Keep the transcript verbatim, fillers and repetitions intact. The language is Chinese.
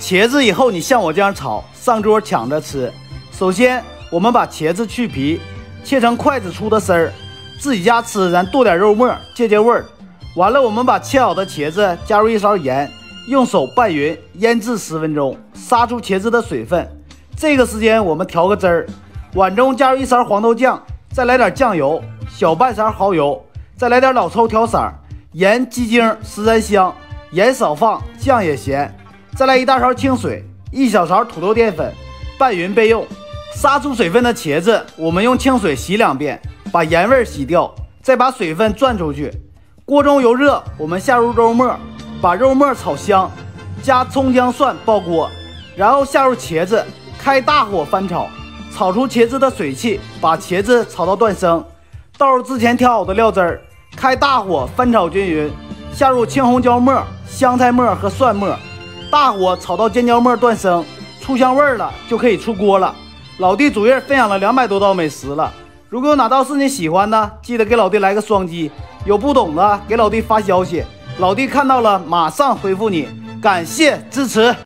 茄子以后你像我这样炒，上桌抢着吃。首先，我们把茄子去皮，切成筷子粗的丝儿，自己家吃咱剁点肉末，借借味儿。完了，我们把切好的茄子加入一勺盐，用手拌匀，腌制十分钟，杀出茄子的水分。这个时间我们调个汁儿，碗中加入一勺黄豆酱，再来点酱油，小半勺蚝油，再来点老抽调色，盐、鸡精、十三香，盐少放，酱也咸。再来一大勺清水，一小勺土豆淀粉，拌匀备用。杀出水分的茄子，我们用清水洗两遍，把盐味洗掉，再把水分攥出去。锅中油热，我们下入肉末，把肉末炒香，加葱姜蒜爆锅，然后下入茄子，开大火翻炒，炒出茄子的水汽，把茄子炒到断生。倒入之前调好的料汁儿，开大火翻炒均匀，下入青红椒末、香菜末和蒜末。大火炒到尖椒末断生，出香味了就可以出锅了。老弟主页分享了两百多道美食了，如果有哪道是你喜欢的，记得给老弟来个双击。有不懂的给老弟发消息，老弟看到了马上回复你。感谢支持。